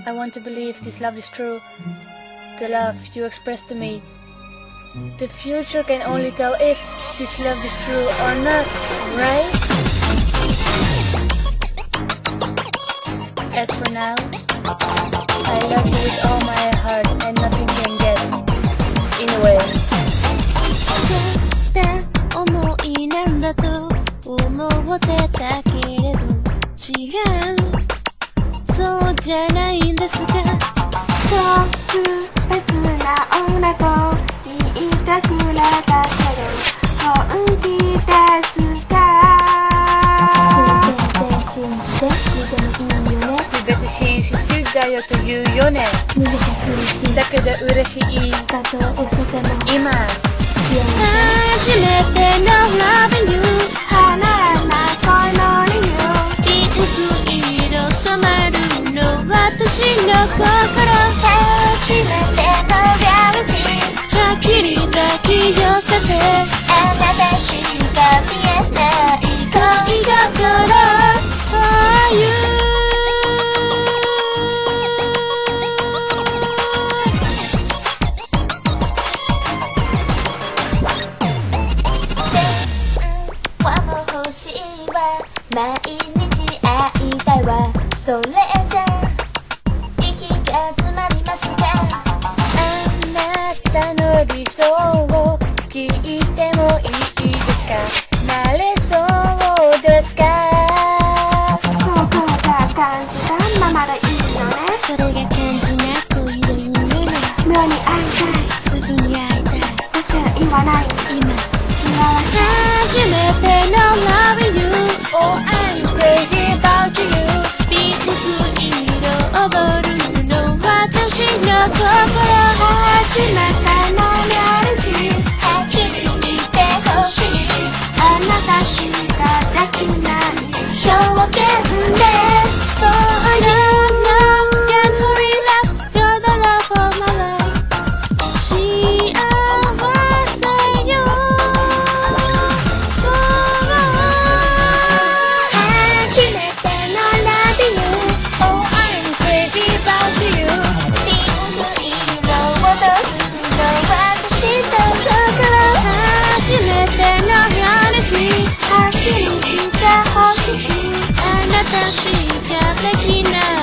I want to believe this love is true. The love you express to me. The future can only tell if this love is true or not, right? As for now, I love you with all my heart and nothing can get in the way. ただ思いなんだと思ってたけれど違うそうじゃないんですか特別な女と言いたくなかったけど本気ですか全て信じてだよと言うよねだけど嬉しい今初めての Loving You 離れない恋の理由ピンク色染まるの私の心初めてのリアリティはっきり抱き寄せてあなたしか見えない恋心 For you 毎日会いたいわそれじゃ息が詰まりますかあなたの理想を聞いてもいいですかなれそうですか僕が感じたままでいいのねそれが感じな恋の夢の妙に会いたいすぐに会いたいだから言わない今幸せ初めての Loving You Oh I'm crazy about you ピンク色踊るの私の心初めてのリアリティはっきり言ってほしいあなたしかできない表現で Oh I don't know can't hurry love You're the love of my life 幸せよ初めての Loving You Oh I'm crazy about you ピンク色を踊るの私の心初めてのリアリティはっきり言ってほしいあなたしかできない